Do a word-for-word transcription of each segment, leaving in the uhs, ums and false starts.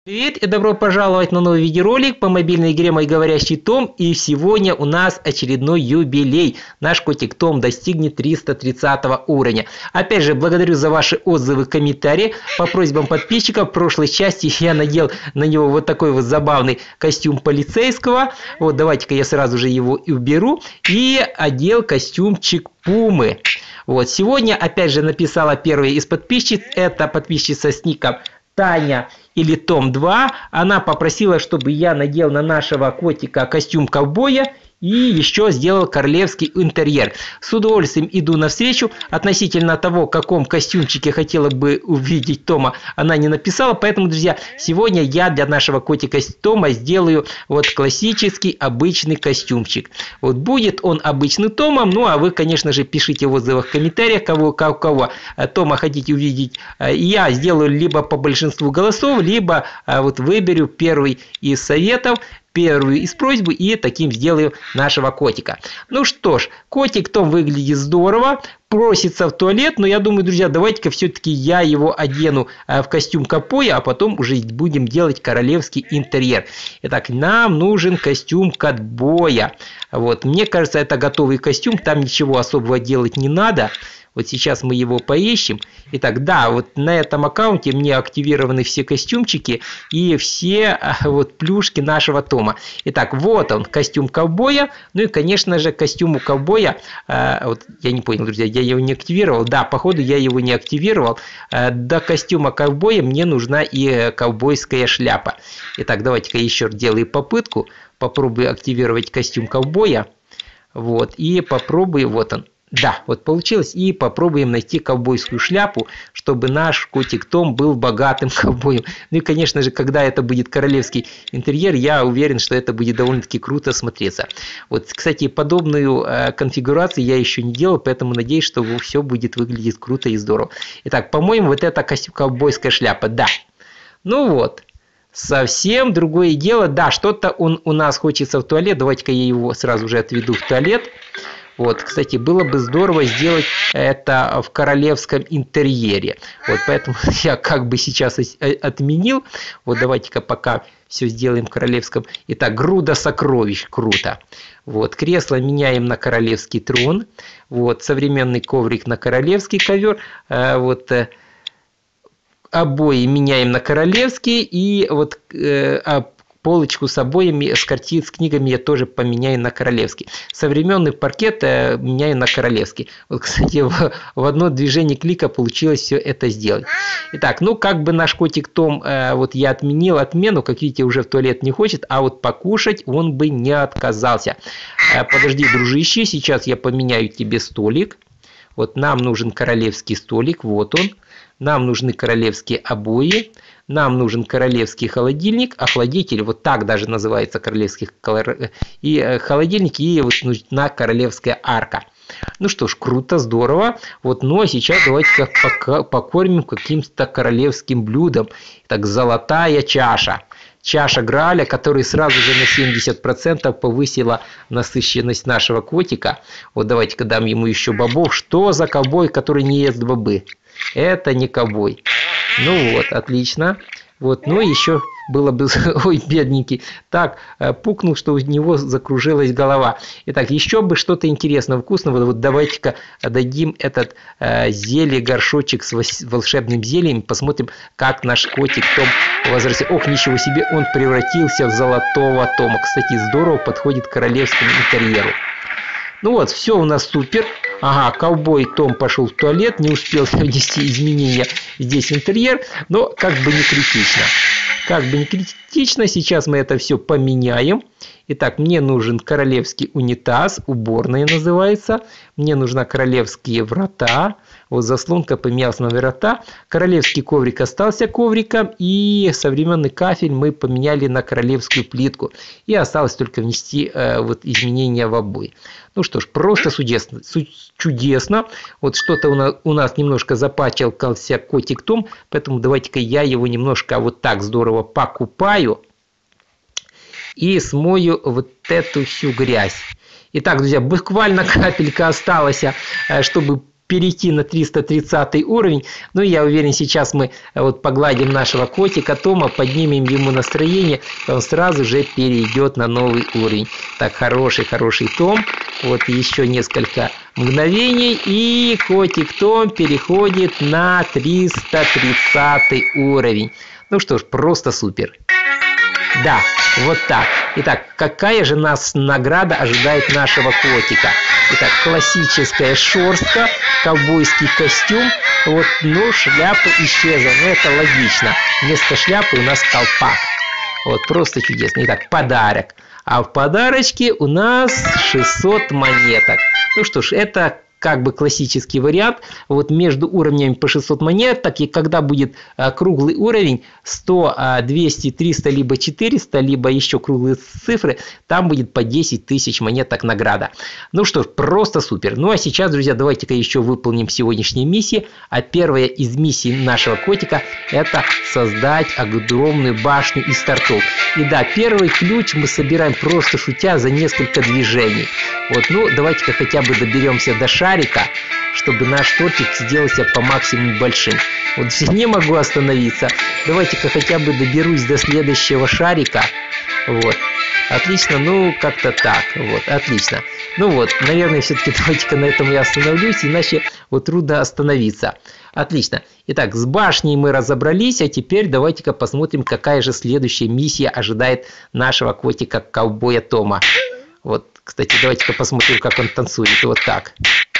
Привет и добро пожаловать на новый видеоролик по мобильной игре «Мой говорящий Том». И сегодня у нас очередной юбилей. Наш котик Том достигнет триста тридцатого уровня. Опять же, благодарю за ваши отзывы, комментарии. По просьбам подписчиков, в прошлой части я надел на него вот такой вот забавный костюм полицейского. Вот давайте-ка я сразу же его и уберу. И одел костюмчик Пумы. Вот сегодня опять же написала первая из подписчиц. Это подписчица с ником Таня или Том два, она попросила, чтобы я надел на нашего котика костюм ковбоя и еще сделал королевский интерьер. С удовольствием иду навстречу. Относительно того, в каком костюмчике хотела бы увидеть Тома, она не написала. Поэтому, друзья, сегодня я для нашего котика Тома сделаю вот классический обычный костюмчик. Вот будет он обычным Томом. Ну, а вы, конечно же, пишите в отзывах, в комментариях, кого, кого, кого Тома хотите увидеть. Я сделаю либо по большинству голосов, либо вот выберу первый из советов, первую из просьбы и таким сделаю нашего котика. Ну что ж, котик Том выглядит здорово, просится в туалет, но я думаю, друзья, давайте-ка все-таки я его одену в костюм ковбоя, а потом уже будем делать королевский интерьер. Итак, нам нужен костюм ковбоя. Вот, мне кажется, это готовый костюм, там ничего особого делать не надо. Вот сейчас мы его поищем. Итак, да, вот на этом аккаунте мне активированы все костюмчики и все вот плюшки нашего Тома. Итак, вот он, костюм ковбоя. Ну и, конечно же, костюму ковбоя, э, вот я не понял, друзья, я его не активировал. Да, походу я его не активировал. Э, до костюма ковбоя мне нужна и ковбойская шляпа. Итак, давайте-ка еще делаю попытку. Попробую активировать костюм ковбоя. Вот, и попробую, вот он. Да, вот получилось. И попробуем найти ковбойскую шляпу, чтобы наш котик Том был богатым ковбоем. Ну и, конечно же, когда это будет королевский интерьер, я уверен, что это будет довольно-таки круто смотреться. Вот, кстати, подобную э, конфигурацию я еще не делал, поэтому надеюсь, что все будет выглядеть круто и здорово. Итак, по-моему, вот это ковбойская шляпа. Да. Ну вот. Совсем другое дело. Да, что-то он у нас хочется в туалет. Давайте-ка я его сразу же отведу в туалет. Вот, кстати, было бы здорово сделать это в королевском интерьере. Вот, поэтому я как бы сейчас отменил. Вот, давайте-ка пока все сделаем в королевском. Итак, груда сокровищ. Круто. Вот, кресло меняем на королевский трон. Вот, современный коврик на королевский ковер. Вот, обои меняем на королевские. И вот полочку с обоями, с картин, с книгами я тоже поменяю на королевский. Современный паркет э, меняю на королевский. Вот, кстати, в, в одно движение клика получилось все это сделать. Итак, ну как бы наш котик Том, э, вот я отменил отмену, как видите, уже в туалет не хочет, а вот покушать он бы не отказался. Э, подожди, дружище, сейчас я поменяю тебе столик. Вот нам нужен королевский столик, вот он. Нам нужны королевские обои. Нам нужен королевский холодильник, охладитель, вот так даже называется королевский и холодильник, и вот нужна королевская арка. Ну что ж, круто, здорово. Вот, ну а сейчас давайте покормим каким-то королевским блюдом. Так, золотая чаша. Чаша Грааля, которая сразу же на семьдесят процентов повысила насыщенность нашего котика. Вот давайте-ка дам ему еще бобов. Что за ковбой, который не ест бобы? Это не ковбой. Ну вот, отлично. Вот, ну еще было бы... Ой, бедненький. Так, пукнул, что у него закружилась голова. Итак, еще бы что-то интересного, вкусного. Вот давайте-ка дадим этот э, зелье, горшочек с волшебным зельем. Посмотрим, как наш котик Том возвратился. Ох, ничего себе, он превратился в золотого Тома. Кстати, здорово подходит к королевскому интерьеру. Ну вот, все у нас супер. Ага, ковбой Том пошел в туалет, не успел внести изменения здесь в интерьер, но как бы не критично. Как бы не критично, сейчас мы это все поменяем. Итак, мне нужен королевский унитаз, уборная называется. Мне нужны королевские врата. Вот заслонка поменялась на врата. Королевский коврик остался ковриком. И современный кафель мы поменяли на королевскую плитку. И осталось только внести э, вот, изменения в обои. Ну что ж, просто чудесно. чудесно. Вот что-то у нас, у нас немножко запачкался котик Том. Поэтому давайте-ка я его немножко вот так здорово покупаю. И смою вот эту всю грязь. Итак, друзья, буквально капелька осталась, чтобы перейти на триста тридцатый уровень. Ну, я уверен, сейчас мы вот погладим нашего котика Тома, поднимем ему настроение, и он сразу же перейдет на новый уровень. Так, хороший, хороший Том. Вот еще несколько мгновений, и котик Том переходит на триста тридцатый уровень. Ну что ж, просто супер. Да, вот так. Итак, какая же нас награда ожидает нашего котика? Итак, классическая шерстка, ковбойский костюм. Вот, ну, шляпа исчезла. Ну, это логично. Вместо шляпы у нас колпак. Вот, просто чудесно. Итак, подарок. А в подарочке у нас шестьсот монеток. Ну что ж, это как бы классический вариант. Вот между уровнями по шестьсот монет, так и когда будет а, круглый уровень сто, двести, триста, либо четыреста, либо еще круглые цифры, там будет по десять тысяч монеток награда. Ну что ж, просто супер. Ну а сейчас, друзья, давайте-ка еще выполним сегодняшние миссии. А первая из миссий нашего котика — это создать огромную башню из тортов. И да, первый ключ мы собираем, просто шутя, за несколько движений. Вот, ну давайте-ка хотя бы доберемся до шарика, чтобы наш тортик сделался по максимуму большим. Вот не могу остановиться. Давайте-ка хотя бы доберусь до следующего шарика. Вот. Отлично, ну как-то так. Вот, отлично. Ну вот, наверное, все-таки давайте-ка на этом я остановлюсь, иначе вот трудно остановиться. Отлично. Итак, с башней мы разобрались, а теперь давайте-ка посмотрим, какая же следующая миссия ожидает нашего котика ковбоя Тома. Вот, кстати, давайте-ка посмотрим, как он танцует. Вот так.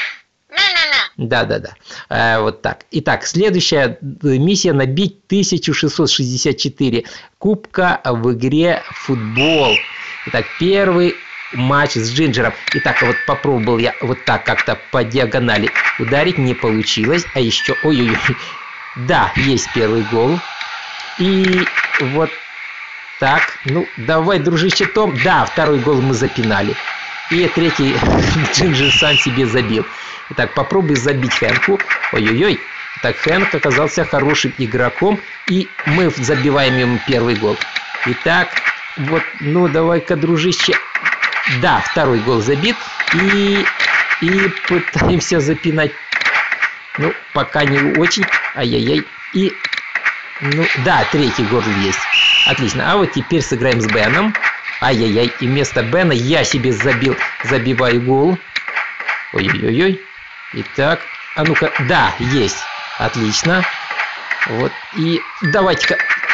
Да-да-да. Э, вот так. Итак, следующая миссия — набить тысячу шестьсот шестьдесят четыре кубка в игре футбол. Итак, первый матч с Джинджером. Итак, вот попробовал я вот так как-то по диагонали ударить, не получилось. А еще, ой-ой-ой. Да, есть первый гол. И вот так. Ну, давай, дружище Том. Да, второй гол мы запинали. И третий Джинджер сам себе забил. Итак, попробуй забить Хэнку. Ой-ой-ой. Так, Хэнк оказался хорошим игроком. И мы забиваем ему первый гол. Итак, вот, ну давай-ка, дружище. Да, второй гол забит. И, и пытаемся запинать. Ну, пока не очень. Ай-яй-яй. И, ну, да, третий гол есть. Отлично. А вот теперь сыграем с Беном. Ай-яй-яй. И вместо Бена я себе забил, забиваю гол. Ой-ой-ой. Итак, а ну-ка. Да, есть. Отлично. Вот. И давайте-ка.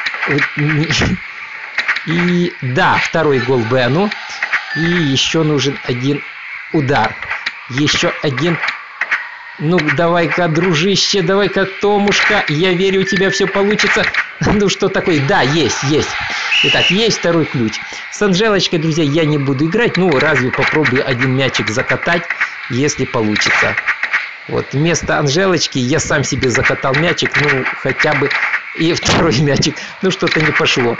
И да, второй гол Бену. И еще нужен один удар. Еще один. Ну, давай-ка, дружище, давай-ка, Томушка. Я верю, у тебя все получится. Ну, что такое? Да, есть, есть. Итак, есть второй ключ. С Анжелочкой, друзья, я не буду играть. Ну, разве попробую один мячик закатать, если получится. Вот, вместо Анжелочки я сам себе закатал мячик. Ну, хотя бы и второй мячик. Ну, что-то не пошло.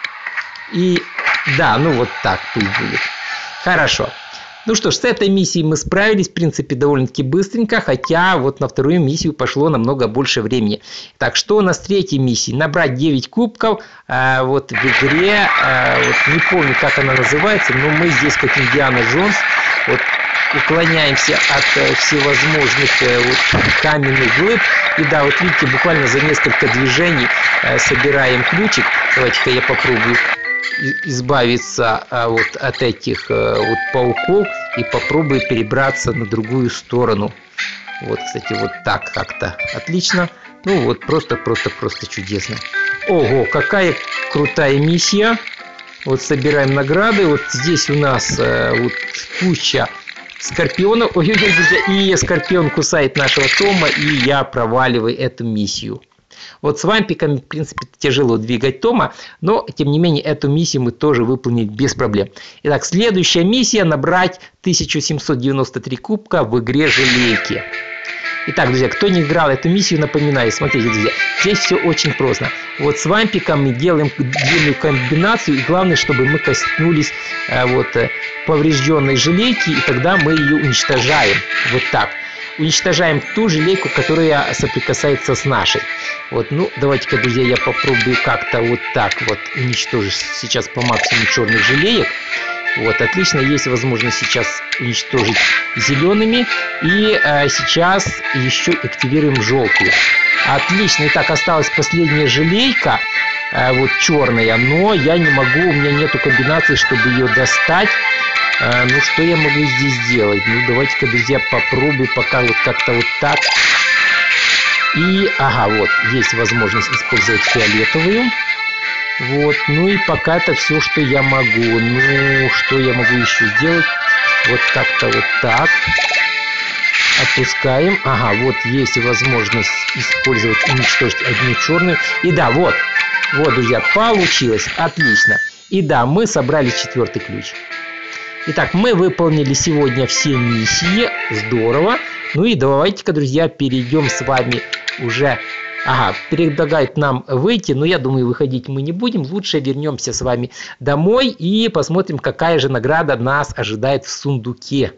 И да, ну вот так пусть будет. Хорошо. Ну что ж, с этой миссией мы справились, в принципе, довольно-таки быстренько, хотя вот на вторую миссию пошло намного больше времени. Так, что у нас в третьей миссии? Набрать девять кубков, а, вот в игре, а, вот не помню, как она называется, но мы здесь, как Индиана Джонс, вот уклоняемся от э, всевозможных э, вот, каменных глыб. И да, вот видите, буквально за несколько движений э, собираем ключик. Давайте-ка я попробую избавиться а, вот от этих а, вот пауков и попробую перебраться на другую сторону. Вот, кстати, вот так как-то. Отлично. Ну вот, просто, просто, просто чудесно. Ого, какая крутая миссия. Вот собираем награды. Вот здесь у нас а, вот куча скорпионов. Ой-ой-ой, друзья, и скорпион кусает нашего Тома, и я проваливаю эту миссию. Вот с вампиками, в принципе, тяжело двигать Тома, но, тем не менее, эту миссию мы тоже выполнили без проблем. Итак, следующая миссия — набрать тысячу семьсот девяносто три кубка в игре «Желейки». Итак, друзья, кто не играл эту миссию, напоминаю, смотрите, друзья, здесь все очень просто. Вот с вампиком мы делаем длинную комбинацию, и главное, чтобы мы коснулись э, вот, поврежденной желейки, и тогда мы ее уничтожаем. Вот так. Уничтожаем ту желейку, которая соприкасается с нашей. Вот, ну, давайте-ка, друзья, я попробую как-то вот так вот уничтожить сейчас по максимуму черных желеек. Вот, отлично, есть возможность сейчас уничтожить зелеными. И а, сейчас еще активируем желтую. Отлично, итак, осталась последняя желейка, а, вот черная, но я не могу, у меня нету комбинации, чтобы ее достать. А, ну, что я могу здесь сделать? Ну, давайте-ка, друзья, попробую пока вот как-то вот так. И, ага, вот, есть возможность использовать фиолетовую. Вот, ну и пока это все, что я могу. Ну, что я могу еще сделать? Вот как-то вот так. Опускаем. Ага, вот есть возможность использовать, уничтожить одну черную. И да, вот, вот, друзья, получилось. Отлично. И да, мы собрали четвертый ключ. Итак, мы выполнили сегодня все миссии. Здорово. Ну и давайте-ка, друзья, перейдем с вами уже... Ага, предлагает нам выйти, но я думаю, выходить мы не будем. Лучше вернемся с вами домой и посмотрим, какая же награда нас ожидает в сундуке.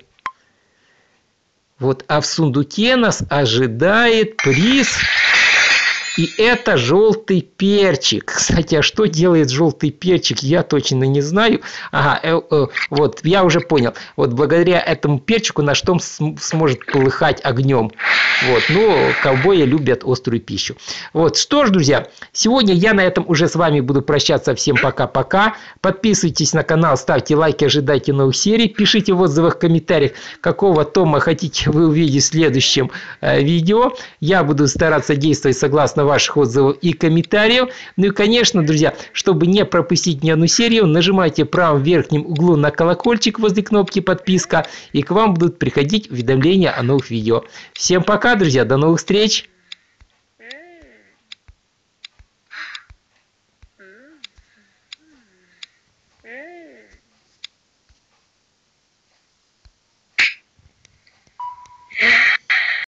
Вот, а в сундуке нас ожидает приз. И это желтый перчик. Кстати, а что делает желтый перчик, я точно не знаю. Ага, э, э, вот, я уже понял. Вот благодаря этому перчику наш том см сможет полыхать огнем. Вот, ну, ковбои любят острую пищу. Вот, что ж, друзья, сегодня я на этом уже с вами буду прощаться. Всем пока-пока. Подписывайтесь на канал, ставьте лайки, ожидайте новых серий. Пишите в отзывах, в комментариях, какого тома хотите вы увидеть в следующем э, видео. Я буду стараться действовать согласно ваших отзывов и комментариев. Ну и, конечно, друзья, чтобы не пропустить ни одну серию, нажимайте в правом верхнем углу на колокольчик возле кнопки подписка, и к вам будут приходить уведомления о новых видео. Всем пока, друзья, до новых встреч!